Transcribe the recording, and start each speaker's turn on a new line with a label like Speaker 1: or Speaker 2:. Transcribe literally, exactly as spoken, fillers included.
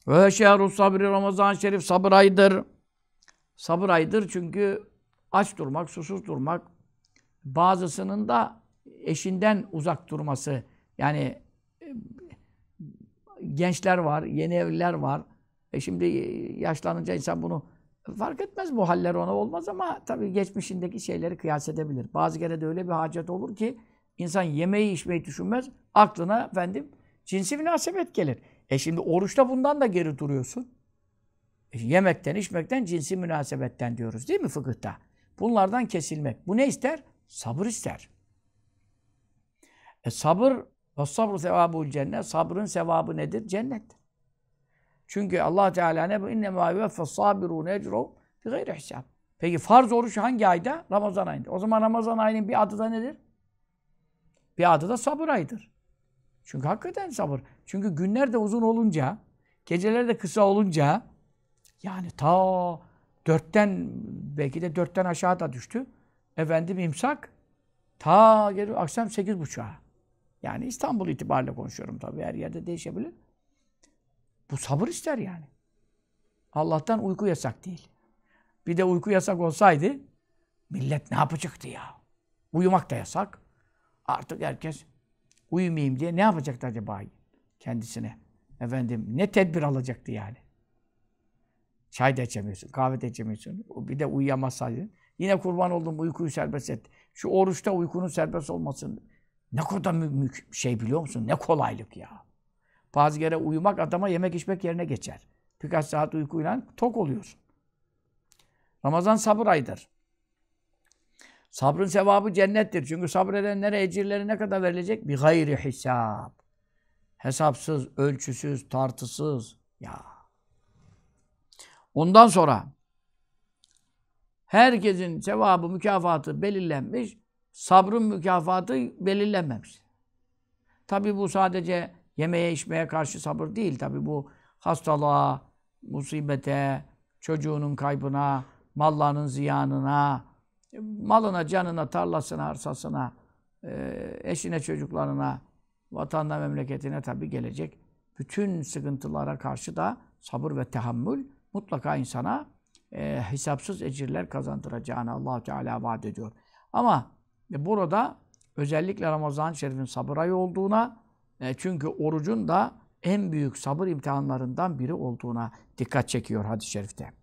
Speaker 1: Ve şehru sabri Ramazan-ı Şerif sabır ayıdır. Sabır ayıdır çünkü aç durmak, susuz durmak, bazısının da eşinden uzak durması. Yani e, gençler var, yeni evliler var. E şimdi yaşlanınca insan bunu fark etmez, bu haller ona olmaz ama tabii geçmişindeki şeyleri kıyas edebilir. Bazı kere de öyle bir hacet olur ki insan yemeği içmeyi düşünmez, aklına efendim cinsi münasebet gelir. E şimdi oruçta bundan da geri duruyorsun. E yemekten, içmekten, cinsi münasebetten diyoruz değil mi fıkıhta? Bunlardan kesilmek. Bu ne ister? Sabır ister. E sabır, ve sabru sevabul cennet. Sabrın sevabı nedir? Cennet. Çünkü Allah Teala ne bu? İnne mâ yuvaffes sabirûne ecruhum bi gayri hisab. Peki farz oruç hangi ayda? Ramazan ayında. O zaman Ramazan ayının bir adı da nedir? Bir adı da sabır ayıdır. Çünkü hakikaten sabır. Çünkü günler de uzun olunca, geceler de kısa olunca, yani ta dörtten, belki de dörtten aşağı da düştü. Efendim imsak, ta geliyor akşam sekiz buçuğa. Yani İstanbul itibariyle konuşuyorum tabii. Her yerde değişebilir. Bu sabır ister yani. Allah'tan uyku yasak değil. Bir de uyku yasak olsaydı millet ne yapacaktı ya? Uyumak da yasak. Artık herkes uyumayayım diye ne yapacaktı acaba kendisine? Efendim ne tedbir alacaktı yani? Çay da içemiyorsun, kahve de içemiyorsun. Bir de uyuyamazsaydın. Yine kurban oldum uykuyu serbest et. Şu oruçta uykunun serbest olmasın. Ne kadar mü- şey biliyor musun? Ne kolaylık ya. Bazı kere uyumak adama yemek içmek yerine geçer. Birkaç saat uykuyla tok oluyorsun. Ramazan sabır ayıdır. Sabrın sevabı cennettir. Çünkü sabredenlere ecirleri ne kadar verilecek? Bir gayri hesap. Hesapsız, ölçüsüz, tartısız. Ya. Ondan sonra herkesin sevabı, mükafatı belirlenmiş. Sabrın mükafatı belirlenmemiş. Tabii bu sadece yemeğe, içmeye karşı sabır değil. Tabii bu hastalığa, musibete, çocuğunun kaybına, mallarının ziyanına, malına, canına, tarlasına, arsasına, eşine, çocuklarına, vatanına, memleketine tabii gelecek bütün sıkıntılara karşı da sabır ve tahammül mutlaka insana e, hesapsız ecirler kazandıracağını Allah Teala vaat ediyor. Ama burada özellikle Ramazan-ı Şerif'in sabır ayı olduğuna, e, çünkü orucun da en büyük sabır imtihanlarından biri olduğuna dikkat çekiyor hadis-i şerifte.